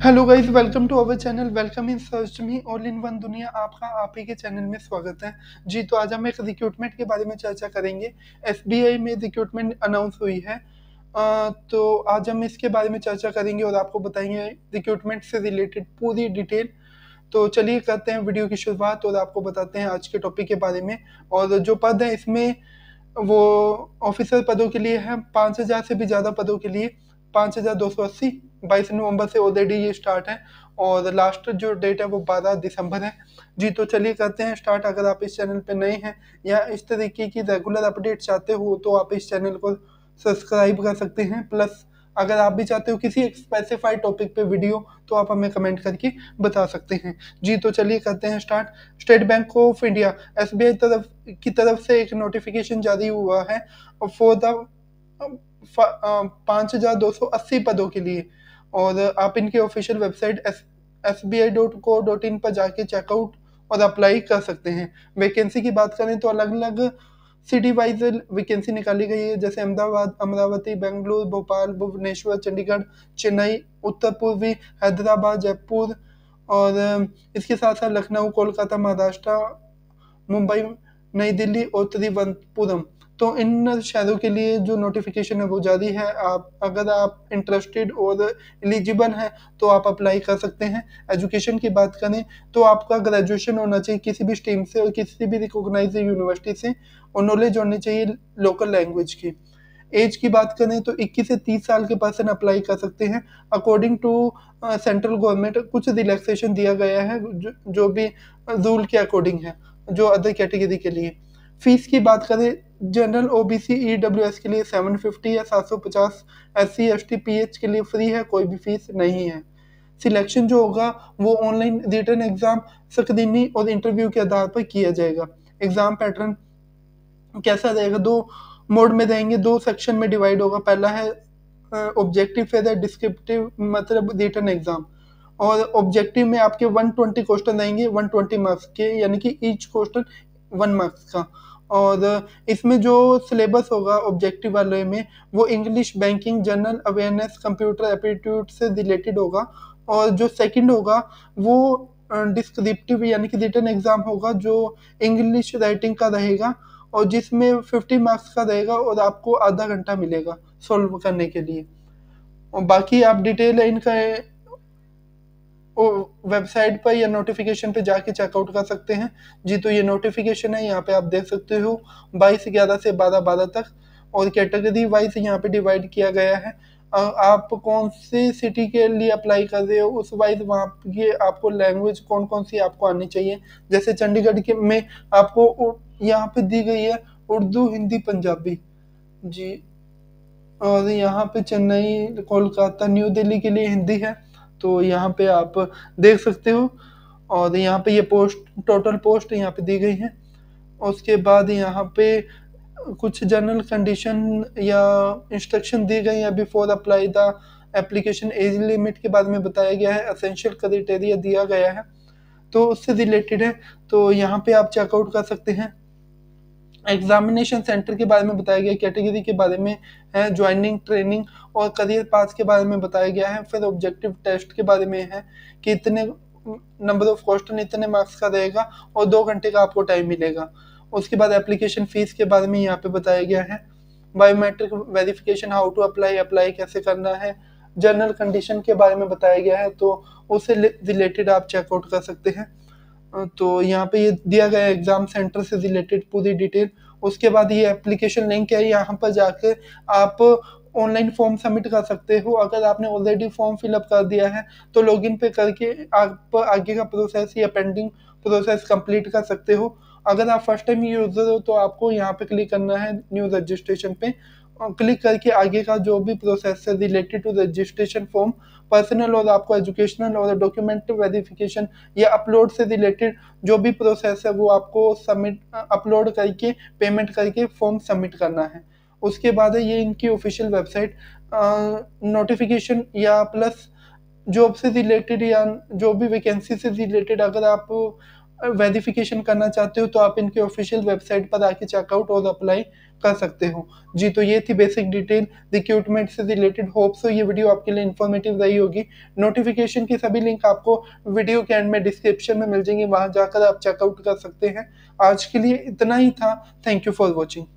Hello guys, welcome to our channel. Welcome in search me all in one दुनिया। आपका आप ही के channel में स्वागत है जी। तो आज हम एक रिक्रूटमेंट के बारे में चर्चा करेंगे। एसबीआई में रिक्रूटमेंट अनाउंस हुई है। तो आज हम इसके बारे में चर्चा करेंगे और आपको बताएंगे रिक्रूटमेंट से रिलेटेड पूरी डिटेल। तो चलिए करते हैं वीडियो की शुरुआत और आपको बताते हैं आज के टॉपिक के बारे में। और जो पद है इसमें वो ऑफिसर पदों के लिए है, 5,000 से भी ज़्यादा पदों के लिए 5,280। 22 नवंबर से ऑलरेडी ये स्टार्ट है और लास्ट जो डेट है वो 12 दिसंबर है जी। तो चलिए करते हैं स्टार्ट। अगर आप इस चैनल पे नए हैं या इस तरीके की रेगुलर अपडेट चाहते हो तो आप इस चैनल को सब्सक्राइब कर सकते हैं। प्लस अगर आप भी चाहते हो किसी एक स्पेसिफाइड टॉपिक पे वीडियो तो आप हमें कमेंट करके बता सकते हैं जी। तो चलिए करते हैं start. State Bank of India SBI की तरफ से एक नोटिफिकेशन जारी हुआ है फॉर द 5,280 पदों के लिए। और आप इनके ऑफिशियल वेबसाइट sbi.co.in पर जाके चेकआउट और अप्लाई कर सकते हैं। वैकेंसी की बात करें तो अलग अलग सिटी वाइज वैकेंसी निकाली गई है, जैसे अहमदाबाद, अमरावती, बेंगलुरु, भोपाल, भुवनेश्वर, चंडीगढ़, चेन्नई, उत्तर पूर्वी, हैदराबाद, जयपुर और इसके साथ साथ लखनऊ, कोलकाता, महाराष्ट्र, मुंबई, नई दिल्ली और त्रिवंतपुरम। तो इन शहरों के लिए जो नोटिफिकेशन है वो जारी है। अगर आप इंटरेस्टेड और एलिजिबल हैं तो आप अप्लाई कर सकते हैं। एजुकेशन की बात करें तो आपका ग्रेजुएशन होना चाहिए किसी भी स्ट्रीम से और किसी भी रिकॉग्नाइज्ड यूनिवर्सिटी से, और नॉलेज होनी चाहिए लोकल लैंग्वेज की। एज की बात करें तो 21 से 30 साल के पर्सन अप्लाई कर सकते हैं। अकॉर्डिंग टू सेंट्रल गवर्नमेंट कुछ रिलैक्सेशन दिया गया है जो भी रूल के अकॉर्डिंग है, जो अदर कैटेगरी के लिए। फीस की बात करें, जनरल ओबीसी ईडब्ल्यूएस के लिए 750 है, 750। SC ST PH के लिए फ्री है, कोई भी फीस नहीं है। सिलेक्शन जो होगा वो ऑनलाइन रिटन एग्जाम, स्क्रीनिंग और इंटरव्यू के आधार पर किया जाएगा। एग्जाम पैटर्न कैसा रहेगा? दो मोड में रहेंगे, दो सेक्शन में डिवाइड होगा। पहला है ऑब्जेक्टिव, फिर है डिस्क्रिप्टिव, मतलब रिटन एग्जाम। और ऑब्जेक्टिव में आपके 120 क्वेश्चन रहेंगे, 120 मार्क्स के, यानी कि ईच क्वेश्चन 1 मार्क्स का। और इसमें जो सिलेबस होगा ऑब्जेक्टिव वाले में वो English, banking, general awareness, computer aptitude से रिलेटेड होगा। और जो सेकंड होगा वो डिस्क्रिप्टिव यानी कि रिटन एग्जाम होगा, जो इंग्लिश राइटिंग का रहेगा और जिसमें 50 मार्क्स का रहेगा और आपको आधा घंटा मिलेगा सॉल्व करने के लिए। और बाकी आप डिटेल इनका वेबसाइट पर या नोटिफिकेशन पे जाके चेकआउट कर सकते हैं जी। तो ये नोटिफिकेशन है, यहाँ पे आप देख सकते हो 22/11 से 12/12 तक। और कैटेगरी वाइज यहाँ पे डिवाइड किया गया है। आप कौन सी सिटी के लिए अप्लाई कर रहे हो उस वाइज वहाँ ये आपको लैंग्वेज कौन कौन सी आपको आनी चाहिए। जैसे चंडीगढ़ के में आपको यहाँ पे दी गई है उर्दू, हिंदी, पंजाबी जी। और यहाँ पे चेन्नई, कोलकाता, न्यू दिल्ली के लिए हिंदी है, तो यहाँ पे आप देख सकते हो। और यहाँ पे ये पोस्ट, टोटल पोस्ट यहाँ पे दी गई है। उसके बाद यहाँ पे कुछ जनरल कंडीशन या इंस्ट्रक्शन दी गई है। Before apply the application age limit के बारे में बताया गया है। एसेंशियल क्राइटेरिया दिया गया है तो उससे रिलेटेड है, तो यहाँ पे आप चेकआउट कर सकते हैं। एग्जामिनेशन सेंटर के बारे में बताया गया, कैटेगरी के बारे में है, ज्वाइनिंग, ट्रेनिंग और करियर पाथ के बारे में बताया गया है। फिर ऑब्जेक्टिव टेस्ट के बारे में है कि इतने नंबर ऑफ क्वेश्चन, इतने मार्क्स का रहेगा और 2 घंटे का आपको टाइम मिलेगा। उसके बाद एप्लीकेशन फीस के बारे में यहाँ पे बताया गया है। Biometric verification, how to apply, apply कैसे करना है। जनरल कंडीशन के बारे में बताया गया है, तो उससे रिलेटेड आप चेकआउट कर सकते हैं। तो यहाँ पे ये दिया गया एग्जाम सेंटर से रिलेटेड पूरी डिटेल। उसके बाद ये एप्लीकेशन लिंक है, यहाँ पर जाके आप ऑनलाइन फॉर्म सबमिट कर सकते हो। अगर आपने ऑलरेडी फॉर्म फिलअप कर दिया है तो लॉगिन पे करके आप आगे का प्रोसेस या पेंडिंग प्रोसेस कंप्लीट कर सकते हो। अगर आप फर्स्ट टाइम यूजर हो तो आपको यहाँ पे क्लिक करना है न्यू रजिस्ट्रेशन पे, क्लिक करके आगे का जो भी प्रोसेस है related to registration form, personal और आपको एजुकेशनल और डॉक्यूमेंट वेरिफिकेशन या अपलोड से रिलेटेड जो भी प्रोसेस है वो आपको सबमिट, अपलोड करके पेमेंट करके फॉर्म सबमिट करना है। उसके बाद है ये इनकी ऑफिशियल वेबसाइट। नोटिफिकेशन या प्लस जॉब से रिलेटेड या जो भी वैकेंसी से रिलेटेड अगर आप वेरिफिकेशन करना चाहते हो तो आप इनके ऑफिशियल वेबसाइट पर आके चेकआउट और अप्लाई कर सकते हो। जी तो ये थी बेसिक डिटेल रिक्रूटमेंट से रिलेटेड। होप सो ये वीडियो आपके लिए इन्फॉर्मेटिव रही होगी। नोटिफिकेशन की सभी लिंक आपको वीडियो के एंड में डिस्क्रिप्शन में मिल जाएंगे, वहां जाकर आप चेकआउट कर सकते हैं। आज के लिए इतना ही था। Thank you for watching.